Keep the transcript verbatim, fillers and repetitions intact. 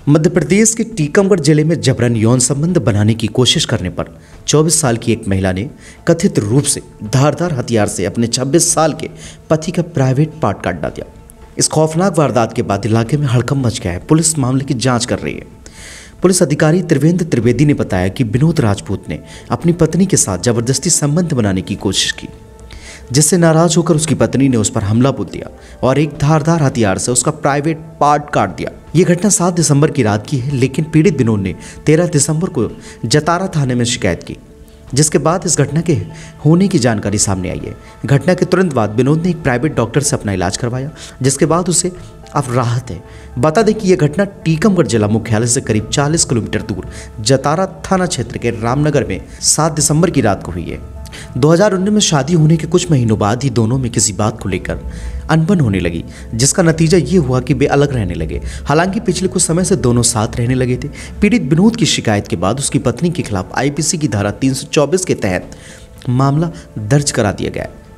मध्य प्रदेश के टीकमगढ़ जिले में जबरन यौन संबंध बनाने की कोशिश करने पर चौबीस साल की एक महिला ने कथित रूप से धारदार हथियार से अपने छब्बीस साल के पति का प्राइवेट पार्ट काट दिया। इस खौफनाक वारदात के बाद इलाके में हड़कंप मच गया है। पुलिस मामले की जांच कर रही है। पुलिस अधिकारी त्रिवेंद्र त्रिवेदी ने बताया कि विनोद राजपूत ने अपनी पत्नी के साथ जबरदस्ती संबंध बनाने की कोशिश की, जिससे नाराज होकर उसकी पत्नी ने उस पर हमला बोल दिया और एक धारदार हथियार से उसका प्राइवेट पार्ट काट दिया। यह घटना सात दिसंबर की रात की है, लेकिन पीड़ित विनोद ने तेरह दिसंबर को जतारा थाने में शिकायत की, जिसके बाद इस घटना के होने की जानकारी सामने आई है। घटना के तुरंत बाद विनोद ने एक प्राइवेट डॉक्टर से अपना इलाज करवाया, जिसके बाद उसे अब राहत है। बता दें कि यह घटना टीकमगढ़ जिला मुख्यालय से करीब चालीस किलोमीटर दूर जतारा थाना क्षेत्र के रामनगर में सात दिसंबर की रात को हुई है। दो हज़ार उन्नीस में शादी होने के कुछ महीनों बाद ही दोनों में किसी बात को लेकर अनबन होने लगी, जिसका नतीजा ये हुआ कि वे अलग रहने लगे। हालांकि पिछले कुछ समय से दोनों साथ रहने लगे थे। पीड़ित विनोद की शिकायत के बाद उसकी पत्नी के खिलाफ आईपीसी की धारा तीन सौ चौबीस के तहत मामला दर्ज करा दिया गया है।